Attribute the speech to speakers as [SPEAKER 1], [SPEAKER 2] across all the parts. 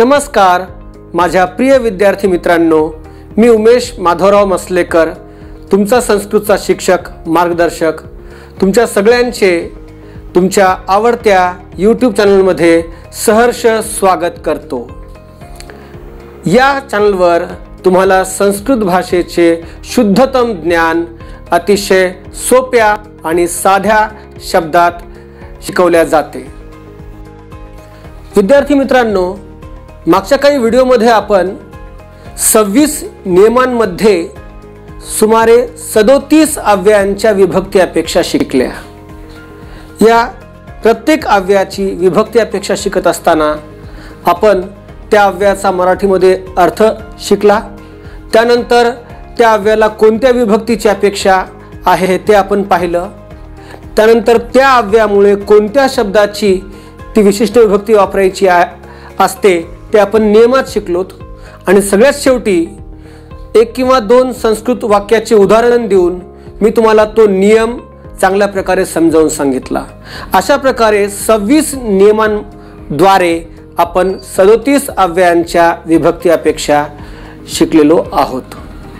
[SPEAKER 1] नमस्कार माझ्या प्रिय विद्यार्थी मित्रांनो, मी उमेश माधवराव मसलेकर, तुमचा संस्कृतचा शिक्षक मार्गदर्शक, तुमच्या सगळ्यांचे तुमच्या आवडत्या YouTube चॅनलमध्ये सहर्ष स्वागत करतो। या चॅनलवर तुम्हाला संस्कृत भाषेचे शुद्धतम ज्ञान अतिशय सोप्या आणि साध्या शब्दात शिकवले जाते। विद्यार्थी मित्रांनो, मागच्या काही व्हिडिओमध्ये आपण 26 नियमांमध्ये सुमारे 37 अव्ययांच्या विभक्ती अपेक्षा शिकल्या। या प्रत्येक अव्ययाची विभक्ती अपेक्षा शिकत असताना आपण त्या अव्ययाचा मराठीमध्ये अर्थ शिकला। त्यानंतर त्या अव्ययाला कोणत्या विभक्तीची अपेक्षा आहे ते आपण पाहिलं। त्यानंतर त्या अव्ययामुळे कोणत्या शब्दाची ती विशिष्ट विभक्ती वापरायची असते ते आपण नियमात शिकलोत। आणि सगळ्यात शेवटी एक किंवा दोन संस्कृत वाक्याचे उदाहरण देऊन मी तुम्हाला तो नियम चांगल्या प्रकारे समजावून सांगितला। अशा प्रकारे 26 नियमांद्वारे आपण 37 अव्ययांच्या विभक्ती अपेक्षा शिकलेलो आहोत।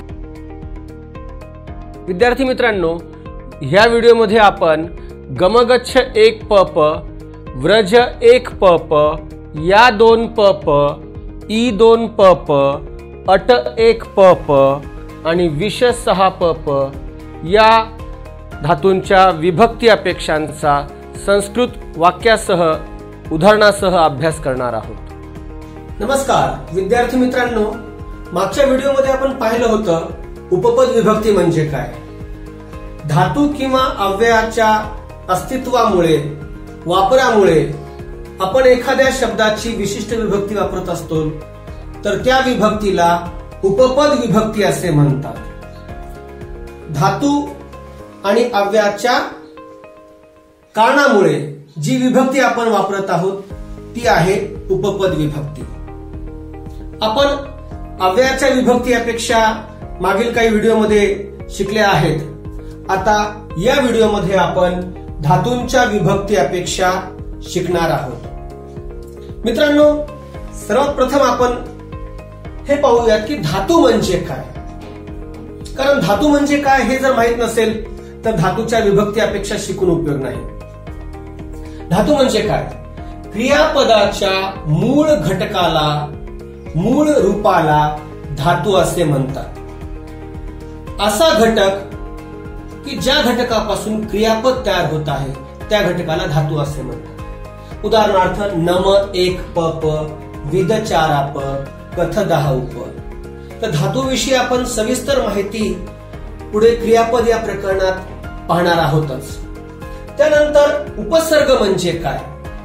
[SPEAKER 1] विद्यार्थी मित्रांनो, ह्या व्हिडिओमध्ये आपण गमगच्छ एक पप, व्रज एक पप, या दोन पप, ई दोन पप, अट एक पप आणि विष 6 पप या धातूंच्या विभक्ती अपेक्षांचा संस्कृत वाक्यासह उदाहरणासह अभ्यास करणार आहोत। नमस्कार विद्यार्थी मित्रांनो, मागच्या व्हिडिओमध्ये आपण पाहिलं होतं उपपद विभक्ती म्हणजे काय। धातू किंवा अव्ययाच्या अस्तित्वामुळे वापरामुळे आपण एखाद्या शब्दाची विशिष्ट विभक्ती वापरत असतो तर त्या विभक्तीला उपपद विभक्ती असे म्हणतात। धातू आणि अव्ययाच्या कारणामुळे जी विभक्ती आपण वापरत आहोत ती आहे उपपद विभक्ती। आपण अव्ययाच्या विभक्ती अपेक्षा मागील काही व्हिडिओमध्ये शिकल्या आहेत। आता या व्हिडिओमध्ये आपण धातूंच्या विभक्ती अपेक्षा शिकणार आहोत। मित्रांनो, सर्वात प्रथम आपण हे पाहूयात की धातू म्हणजे काय। कारण धातू म्हणजे काय हे जर माहित नसेल तर धातूच्या विभक्ती अपेक्षा शिकून उपयोग नाही। धातू म्हणजे काय? क्रियापदाच्या मूळ घटकाला, मूळ रूपाला धातू असे म्हणतात। असा घटक की ज्या घटकापासून क्रियापद तयार होत आहे त्या घटकाला धातू असे म्हणतात। उदाहरणार्थ नम एक पप, विद 4 अप, कथ 10 उप। तर धातूविषयी आपण सविस्तर माहिती पुढे क्रियापद या प्रकरणात पाहणार आहोतच। त्यानंतर उपसर्ग म्हणजे काय?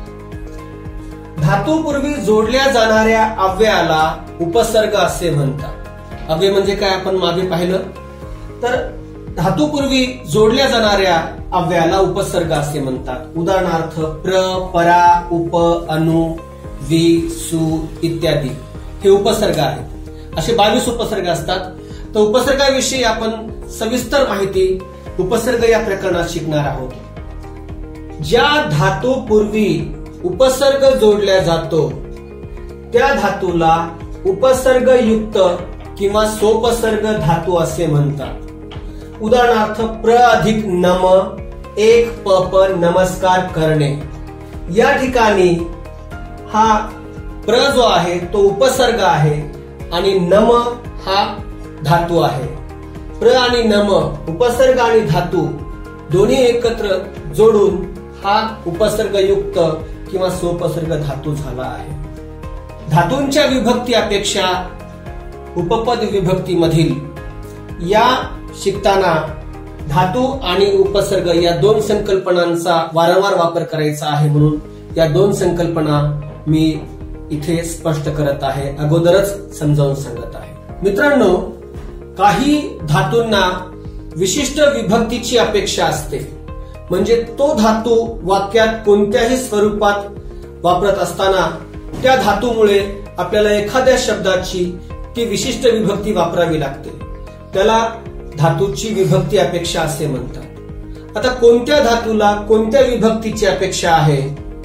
[SPEAKER 1] धातूपूर्वी जोडल्या जाणाऱ्या अव्ययाला उपसर्ग असे म्हणतात। अव्यय म्हणजे काय आपण मागे पाहिलं। तर धातूपूर्वी जोडल्या जाणाऱ्या अव्ययाला उपसर्ग असे म्हणतात। उदाहरणार्थ प्र, परा, उप, अनु, वि, सु इत्यादी हे उपसर्ग आहेत। असे 22 उपसर्ग असतात। तर उपसर्गाविषयी आपण सविस्तर माहिती उपसर्ग या प्रकरणात शिकणार आहोत। ज्या धातूपूर्वी उपसर्ग जोडल्या जातो त्या धातूला उपसर्गयुक्त किंवा सोपसर्ग धातू असे म्हणतात। उदाहरणार्थ प्र अधिक नम एक पप, नमस्कार करणे। या ठिकाणी हा प्र जो आहे तो उपसर्ग आहे आणि नम हा धातू आहे। प्र आणि नम उपसर्ग आणि धातू दोन्ही एकत्र जोडून हा उपसर्गयुक्त किंवा सोपसर्ग धातू झाला आहे। धातूंच्या विभक्ती अपेक्षा उपपद विभक्ती मधील या शिकताना धातू आणि उपसर्ग या दोन संकल्पनांचा वारंवार वापर करायचा आहे, म्हणून या दोन संकल्पना मी इथे स्पष्ट करत आहे, अगोदरच समजावून सांगत आहे। मित्रांनो, काही धातूंना विशिष्ट विभक्तीची अपेक्षा असते, म्हणजे तो धातू वाक्यात कोणत्याही स्वरूपात वापरत असताना त्या धातूमुळे आपल्याला एखाद्या शब्दाची ती विशिष्ट विभक्ती वापरावी लागते। त्याला धातूची विभक्ती अपेक्षा असे म्हणतात। आता कोणत्या धातूला कोणत्या विभक्तीची अपेक्षा आहे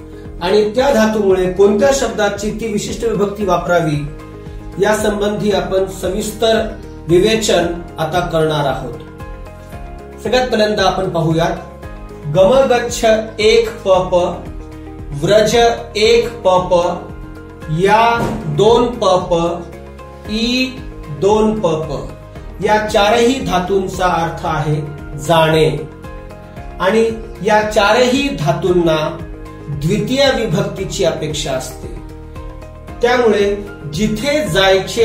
[SPEAKER 1] आणि त्या धातूमुळे कोणत्या शब्दाची ती विशिष्ट विभक्ती वापरावी या संबंधी आपण सविस्तर विवेचन आता करणार आहोत. सगळ्यात पहिल्यांदा आपण पाहूयात. गमगच्छ एक पप, व्रज एक पप, या दोन पप, ई दोन पप, या चारही धातूंचा अर्थ आहे जाणे. आणि या चारही धातूंना द्वितीय विभक्तीची अपेक्षा असते. त्यामुळे जिथे जायचे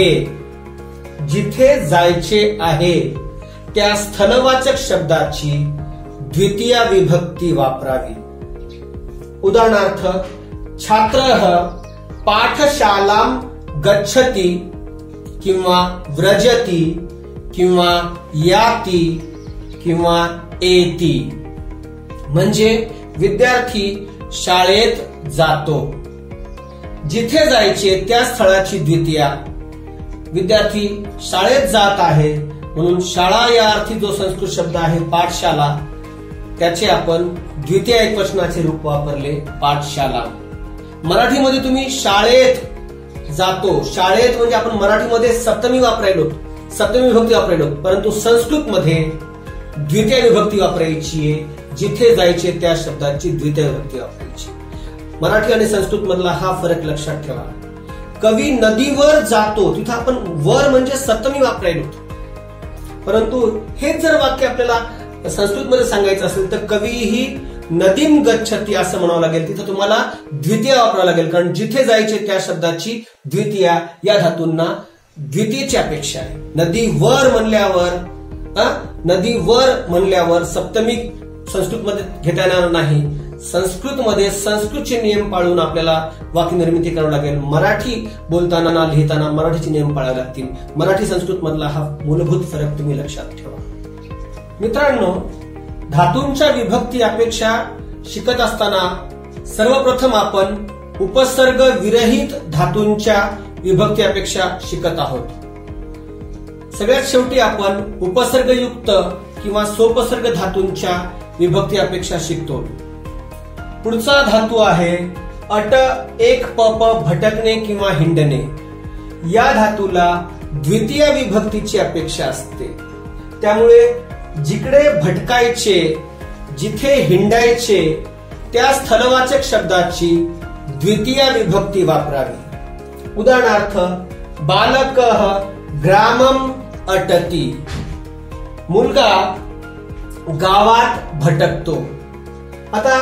[SPEAKER 1] आहे त्या स्थलवाचक शब्दाची द्वितीय विभक्ती वापरावी. उदाहरणार्थ, छात्रः पाठशालां गच्छति किंवा व्रजति किंवा याति किंवा एति. म्हणजे विद्यार्थी शाळेत जातो. जिथे जायचे त्या स्थळाची द्वितीया. विद्यार्थी शाळेत जात आहे म्हणून शाळा या अर्थी जो संस्कृत शब्द आहे पाठशाला, त्याचे आपण द्वितीय एकवचनाचे रूप वापरले पाठशाला. मराठीमध्ये तुम्ही शाळेत जातो, शाळेत म्हणजे आपण मराठीमध्ये सप्तमी वापरायलो, सप्तमी विभक्ती वापरायलो, परंतु संस्कृत मध्ये द्वितीय विभक्ती वापरायची आहे. जिथे जायचे त्या शब्दाची द्वितीय विभक्ती वापरायची. मराठी आणि संस्कृत मधला हा फरक लक्षात ठेवा. कवी नदीवर जातो, तिथं आपण वर म्हणजे सप्तमी वापरायलो, परंतु हेच जर वाक्य आपल्याला संस्कृत मध्ये सांगायचं असेल तर कवी ही नदीम गच्छति असं म्हणावं लागेल. तिथं तुम्हाला द्वितीय वापरावं लागेल, कारण जिथे जायचे त्या शब्दाची द्वितीया या धातूंना द्वितीयची अपेक्षा आहे. नदीवर म्हणल्यावर सप्तमी संस्कृत मध्ये घेता येणार नाही. संस्कृत मध्ये संस्कृतचे नियम पाळून आपल्याला वाक्य निर्मिती करावी लागेल. मराठी बोलताना लिहिताना मराठीचे नियम पाळावे लागतील. मराठी संस्कृत मधला हा मूलभूत फरक तुम्ही लक्षात ठेवा. मित्रांनो, धातूंच्या विभक्ती अपेक्षा शिकत असताना सर्वप्रथम आपण उपसर्ग विरहित धातूंच्या विभक्ती अपेक्षा शिकत आहोत. सगळ्यात शेवटी आपण उपसर्गयुक्त किंवा सोपसर्ग धातूंच्या विभक्ती अपेक्षा शिकतो. पुढचा धातू आहे अट एक पप, भटकणे किंवा हिंडणे. या धातूला द्वितीय विभक्तीची अपेक्षा असते. त्यामुळे जिकडे भटकायचे, जिथे हिंडायचे त्या स्थलवाचक शब्दाची द्वितीय विभक्ती वापरावी. उदाहरणार्थ, बालकः ग्रामम अटति. मुलगा गावात भटकतो. आता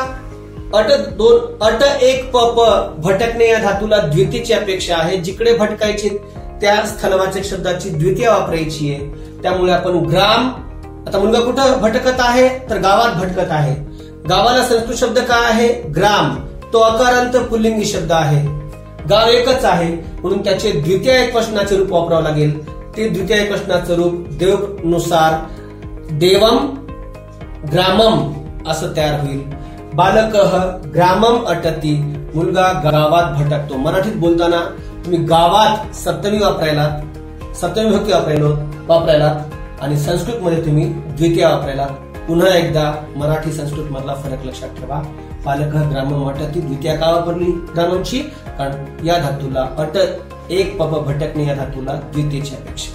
[SPEAKER 1] अट एक पप, भटकणे या धातूला द्वितीयची अपेक्षा आहे. जिकडे भटकायचे त्या स्थलवाचक शब्दाची द्वितीय वापरायची आहे. त्यामुळे आपण ग्राम, आता मुलगा कुठं भटकत आहे तर गावात भटकत आहे. गावाला संस्कृत शब्द काय आहे? ग्राम. तो अकारांत पुल्लिंगी शब्द आहे. गाव एकच आहे म्हणून त्याचे द्वितीय एकवचनाचे रूप वापरावं लागेल. ते द्वितीय एकवचनाचं रूप देवनुसार देवम ग्रामम असं तयार होईल. बालकः ग्रामम अटति, मुलगा गावात भटकतो. मराठीत बोलताना तुम्ही गावात सप्तमी विभक्ती वापरायलात आणि संस्कृत मध्ये तुम्ही द्वितीय वापरायलात. पुन्हा एकदा मराठी संस्कृत मधला फरक लक्षात ठेवा. बालकः ग्रामम अटति, द्वितीय का वापरली ग्राममची? कारण या धातूला अट एक पप, भटकणे या धातूला द्वितीयची अपेक्षा.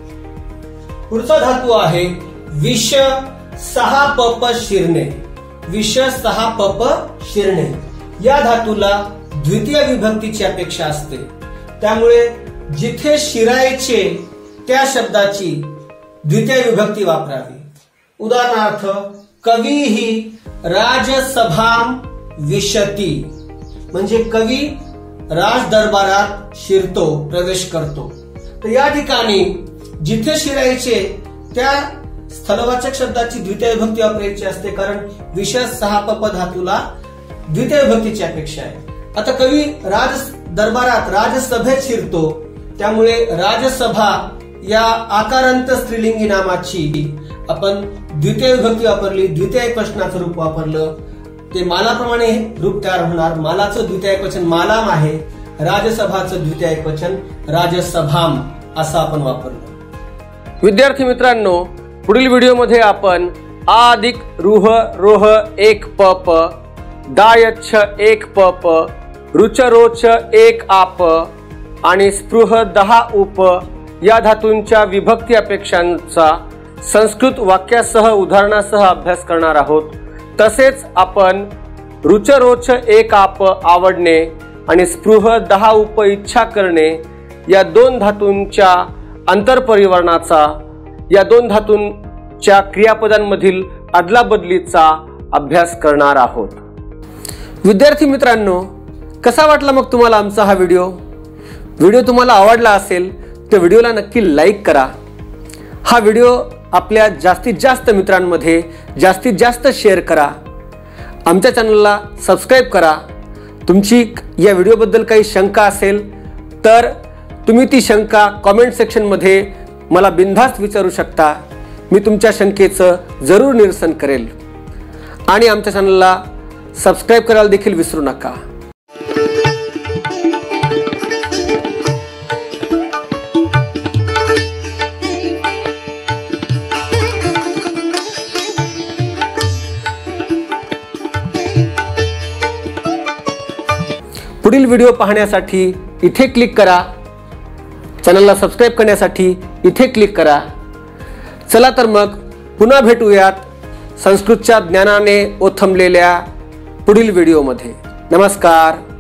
[SPEAKER 1] पुढचा धातू आहे विष सहा पप शिरणे. विष सहा पप शिरणे या धातूला द्वितीय विभक्तीची अपेक्षा असते. त्यामुळे जिथे शिरायचे त्या शब्दाची द्वितीय विभक्ती वापरावी. उदाहरणार्थ, कवी ही राजसभाम विशती. म्हणजे कवी राज दरबारात शिरतो, प्रवेश करतो. तर या ठिकाणी जिथे शिरायचे त्या स्थलवाचक शब्दाची द्वितीय विभक्ती वापरायची असते, कारण विषय सहा पप धातूला द्वितीय विभक्तीची अपेक्षा आहे. आता कवी राज दरबारात राजसभेत शिरतो. त्यामुळे राजसभा या आकारांत स्त्रीलिंगी नामाची आपण द्वितीय विभक्ती वापरली, द्वितीय एकवचनाचं रूप वापरलं, ते मालाप्रमाणे रूप तयार होणार. मालाचं द्वितीय एकवचन मालाम आहे, राजसभाचं द्वितीय एकवचन राजसभाम असं आपण वापरलं. विद्यार्थी मित्रांनो, पुढील व्हिडिओमध्ये आपण आ अधिक रुह रोह एक पप,
[SPEAKER 2] दायच्छ एक पप, रुचरोच एक आप आणि स्पृह 10 उप या धातूंच्या विभक्ती अपेक्षांचा संस्कृत वाक्यासह उदाहरणासह अभ्यास करणार आहोत। तसेच आपण रुचरोच एक आप आवडणे आणि स्पृह 10 उप इच्छा करणे या 2 धातूंच्या अंतरपरिवर्णाचा, या 2 धातूंच्या क्रियापदांमधील अदलाबदलीचा अभ्यास करणार आहोत।
[SPEAKER 1] विद्यार्थी मित्रांनो, कसा वाटला मग तुम्हाला आमचा हा व्हिडिओ? व्हिडिओ तुम्हाला आवडला असेल तर व्हिडिओला नक्की लाईक करा। हा व्हिडिओ आपल्या जास्तीत जास्त मित्रांमध्ये जास्तीत जास्त शेअर करा। आमच्या चॅनलला सबस्क्राईब करा। तुमची या व्हिडिओबद्दल काही शंका असेल तर तुम्ही ती शंका कमेंट सेक्शनमध्ये मला बिनधास्त विचारू शकता। मी तुमच्या शंकेचं जरूर निरसन करेल आणि आमच्या चॅनलला सबस्क्राईब करायला देखील विसरू नका। पुढील व्हिडिओ पाहण्यासाठी इथे क्लिक करा। चॅनलला सबस्क्राईब करण्यासाठी इथे क्लिक करा। चला तर मग पुन्हा भेटूयात संस्कृतच्या ज्ञानाने ओथंबलेल्या पुढील व्हिडिओमध्ये। नमस्कार।